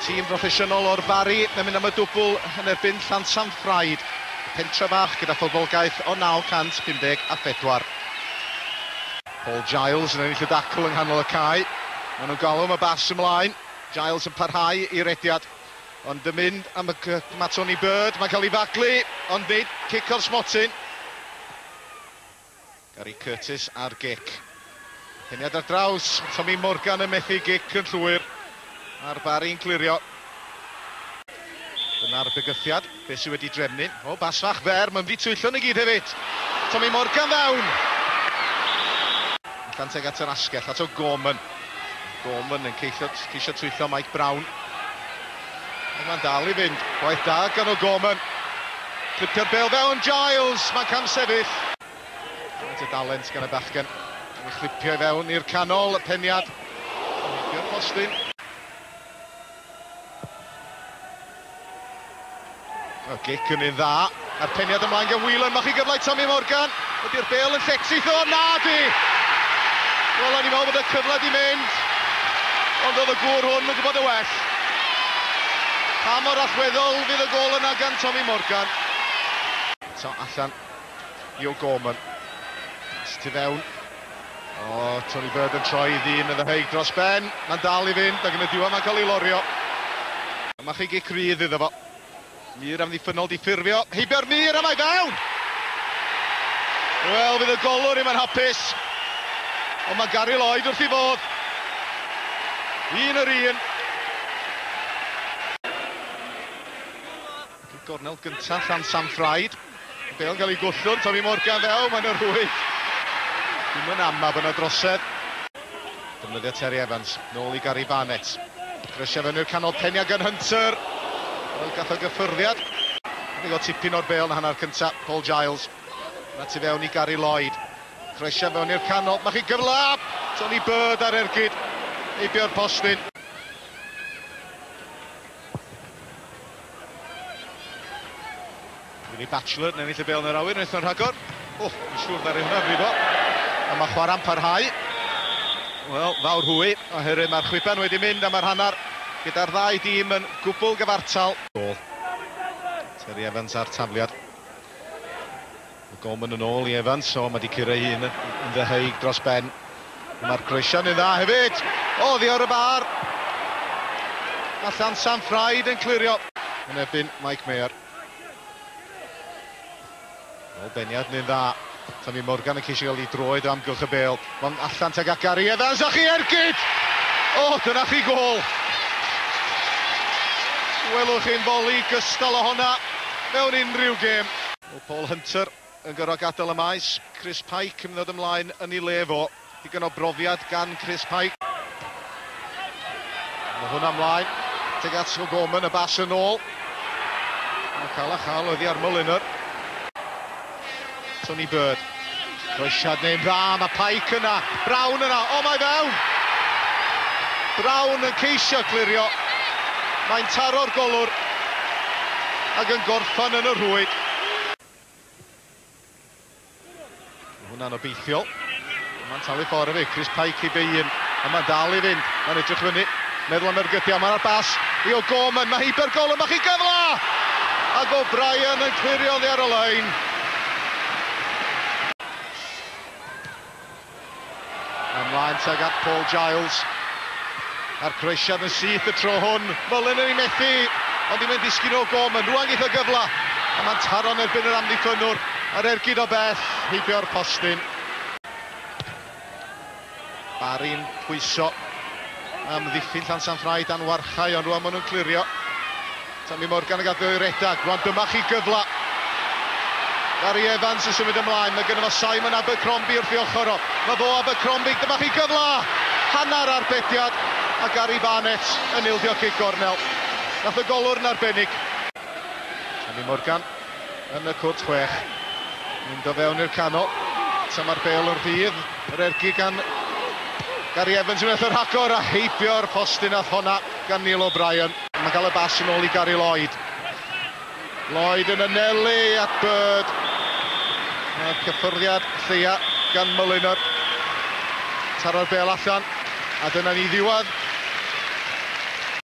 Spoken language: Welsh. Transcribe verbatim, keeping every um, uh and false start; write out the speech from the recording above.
Tîm broffesiynol o'r Barry yn mynd am y dwbl yn erbyn Llansantffraid. Pentra bach gyda phoblogaeth o naw cant pum deg a phedwar. Paul Giles yn ennill y dacl yng nghanol y cae. Maen nhw'n galw am y bas ymlaen. Giles yn parhau i'r rediad. Ond yn mynd am y Matoni Bird. Mae'n cael ei faglu, ond nid cic o'r smotyn. Gary Curtis ar gic. Peniad ar draws, Tommy Morgan yn methu gic yn llwyr. A'r Barry'n clirio. Dyna'r bygythiad, beth sydd wedi drefnu. O, bas fach fer, mae'n fi twyllon i gyd hefyd. Tommy Morgan fewn. Llanteg at yr asgell, at o Gorman. Gorman yn ceisio, ceisio twyllo Mike Brown. Mae'n dal i fynd, gwaith da gan o Gorman. Clipio'r bel fewn, Giles, mae'n cam sefyll. Mae'n y dalent gan y bachgen. Mae'n clipio i fewn i'r canol, y peniad. I'r postyn. O, gic yn un dda. A'r peniad ymlaen gan Whelan, mae chi gyflau Tommy Morgan. Ydy'r bel yn llexith o, na di! Wel, o'n i'n meddwl bod y cyfle di mynd. Ond oedd y gŵr hwn yn gwybod y well. Pa mor allweddol fydd y gol yna gan Tommy Morgan. So, allan i o Gorman. Tu fewn. O, Tony Bird yn troi i ddyn yn ddeheig dros ben. Mae'n dal i fynd, ac yn y diwedd mae'n cael ei lorio. Mae chi gic rydd iddo fo. Mir am ddiffynol di ffurfio. Heibio'r Mir am ei fewn! Wel, fydd y golwr i'm yn hapus. Ond mae Gary Lloyd wrth i fod. Un yr un. Gornel gyntaf Llansantffraid. Bel yn cael ei gwllwr, Tommy Morgan fewn, mae'n yr rwydd. Dim yn amab yn y drosedd. Defnyddio Terry Evans, nôl i Gary Barnett. Grysio fewn i'r canol peniag yn Hunter. Wel, gath o gyffyrddiad. Wedi gael tipyn o'r bel na hanner cyntaf, Paul Giles. Na tu fewn i Gary Lloyd. Grysio fewn i'r canol, mae chi gyfla! Tony Bird ar ergyd. Eibio'r postyn. Gwni Batchelor yn ennill y bel yn yr awyr, wnaeth o'n rhagor. O, yn siŵr ddari hwnna brifo. A mae chwarae'n parhau. Wel, fawr hwy, oherwydd mae'r chwiban wedi mynd am yr hanner. Gyda'r ddau dîm yn gwbl gyfartal. Gol. Terry Evans ar tafliad. Gorman yn ôl i Evans, o mae wedi curo un yn ddeheig dros ben. Mae'r Grisian yn dda hefyd. O, ddi ar y bar. A Llansantffraid yn clirio. Yn ebyn Mike Mayer. O, beniad yn dda. Tommy Morgan yn ceisio gael ei droed o amgylch y bel. Mae'n allan teg ac Gary Evans, a chi ergyd! O, dyna chi gol. Welwch chi'n foli gystal o honna mewn unrhyw gêm. O, Paul Hunter yn gyrro gadael y maes. Chris Pike yn ddod ymlaen yn ei lefo. Digon o brofiad gan Chris Pike. Mae hwnna ymlaen. Teg at o Gorman, y bas yn ôl. Mae'n cael a chael oddi ar Molyneux. Tony Bird. Croesiad neu'n dda, mae Pike yna. Brown yna, o mae fewn! Brown yn ceisio clirio. Mae'n taro'r golwr. Ac yn gorffan yn y rwyd. Hwna'n obeithiol. Mae'n talu ffordd fi, Chris Pike i beun. A mae'n dal i fynd. Mae'n edrych fyny. Meddwl am yr gydio, mae'r bas. I o Gorman, mae Heibio'r golwr, mae chi gyfla! Ac o Brian yn clirio ddi ar y lein. Ymlaen teg at Paul Giles. A'r croesiad yn syth y tro hwn. Mullen yn ei methu, ond i'n mynd disgyn o Gorman. Rwan geith o gyfla. A mae'n taro'n erbyn yr amddiffynwr. Ar ergyd o beth, heibio'r postyn. Barry'n pwyso am ddiffyn Llansantffraid a'n warchau, ond rwan maen nhw'n clirio. Tommy Morgan yn gadw i'r redag. Rwan dyma chi gyfla. Gary Evans yn symud ymlaen, mae gynnu fo Simon Abercrombie wrth i ochr o. Mae fo Abercrombie, dyma chi gyfla! Hannar arbediad, a Gary Barnett yn ildio cic gornel. Nath y golwr yn arbennig. Tommy Morgan yn y cwrt chwech. Mynd o fewn i'r canol. Ta mae'r bel o'r ddydd. Yr ergi gan Gary Evans yn eitha rhagor a heibio'r postyn ath honna gan Neil O'Brien. Mae'n cael y bas yn ôl i Gary Lloyd. Lloyd yn anelu at Bird. Mae'r cyffyrddiad lleia gan Molyneux. Taro'r bel allan. A dyna ni ddiwedd